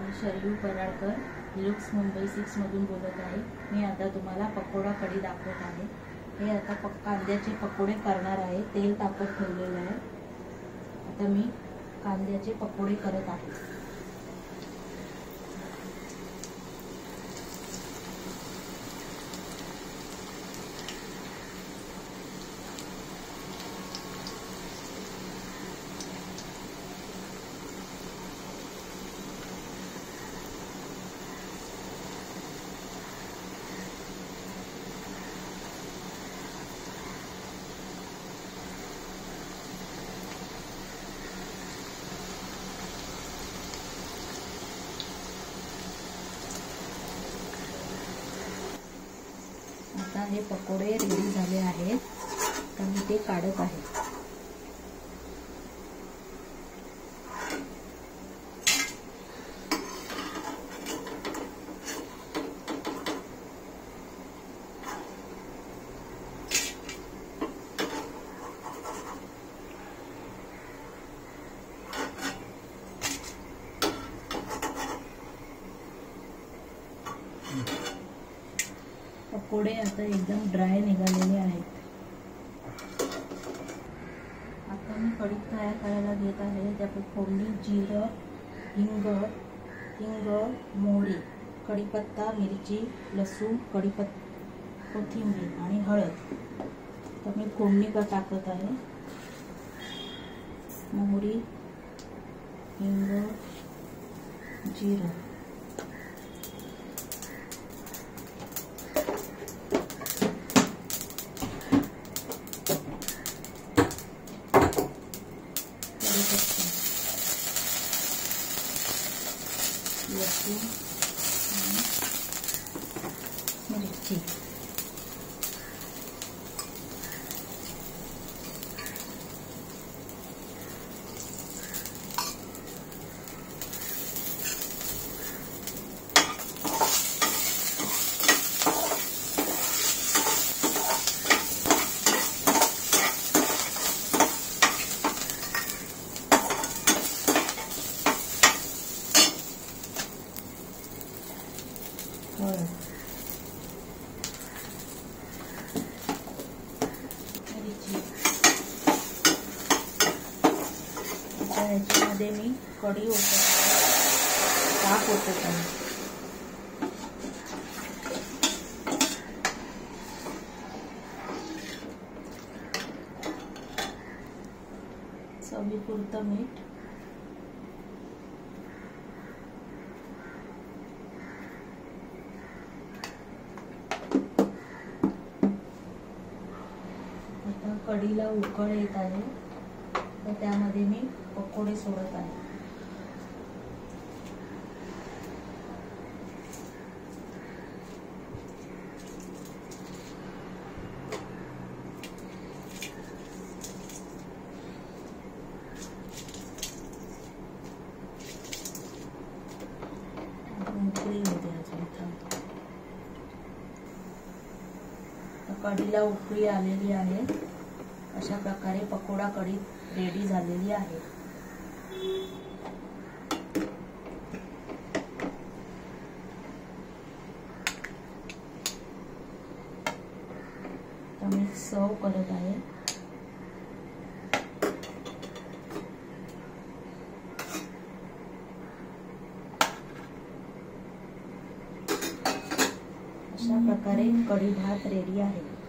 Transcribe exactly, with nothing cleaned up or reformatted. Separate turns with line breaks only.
शर्यू पराडकर हिलुक्स मुंबई सिक्स मधून बोलत आहे। मी आता तुम्हाला पकोडा कढी दाखवत आहे। हे आता पक कांद्याचे पकोडे करणार आहे। तेल तापत ठेवलेले आहे। आता मी कांद्याचे पकोडे करत आहे। आता हे पकोडे रेडी झाले आहेत, तर मी ते काढत आहे। पकोडे आता एकदम ड्राय निघालेले आहेत। आता मी कढी तयार करायला घेत आहे। त्यात फोडणी जिरं, हिंग हिंग मोहरी, कढीपत्ता, मिरची, लसूण, कढीपत्ता, कोथिंबीर आणि हळद। तर मी फोडणी का टाकत आहे। मोहरी, हिंग, जिरं, लसूण आणि मिरची। याच्यामध्ये मी कढी ओतत ताक ओतत आहे। चवीपुरतं मीठ, आता कढीला उकळ येत आहे, तर त्यामध्ये मी पकोडे सोडत आहे। उकळी होते अजून। कढीला उकळी आलेली आहे। अशा प्रकारे पकोडा कढी रेडी झालेली आहे। तर मी सर्व करत आहे। अशा प्रकारे कढी भात रेडी आहे।